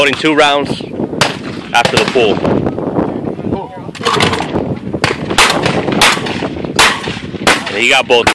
loading 2 rounds after the pull. And you got both.